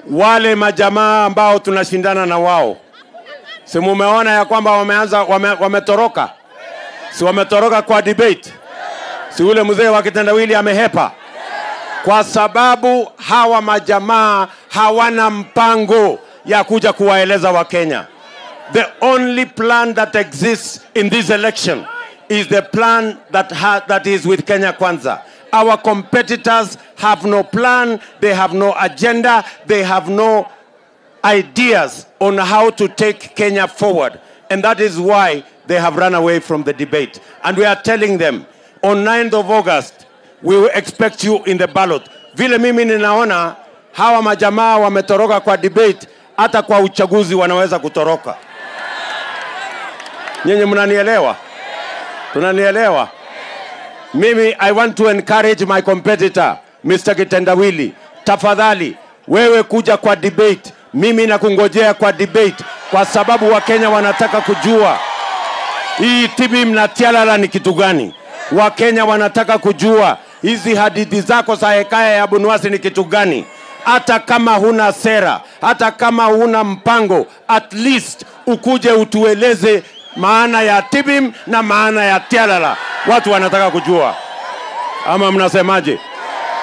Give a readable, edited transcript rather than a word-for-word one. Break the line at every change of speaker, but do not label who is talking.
wale majamaa ambao tunashindana na wao, si mumeona ya kwamba wametoroka? Si wametoroka kwa debate? Si ule mzee wa kitendawili amehepa? Kwa sababu hawa majamaa hawana mpango ya kuja kuwaeleza wa Kenya. The only plan that exists in this election is the plan that is with Kenya Kwanza. Our competitors have no plan, they have no agenda, they have no ideas on how to take Kenya forward. And that is why they have run away from the debate. And we are telling them, on 9th of August, we will expect you in the ballot. Vile mimi ninaona, hawa majamaa wametoroka kwa debate, hata kwa uchaguzi wanaweza kutoroka. Nyinyi mnanielewa? Tunanielewa? Mimi, I want to encourage my competitor, Mr. Kitendawili. Tafadhali, wewe kuja kwa debate. Mimi nakungojea kwa debate. Kwa sababu Wakenya wanataka kujua hii tibi mnatialala ni kitu gani. Wakenya wanataka kujua hizi hadithi zako za hekaya ya Bunwasi ni kitu gani. Hata kama huna sera, hata kama huna mpango, at least ukuje utueleze maana ya tibim na maana ya tialala. Watu wanataka kujua. Ama mnasemaje?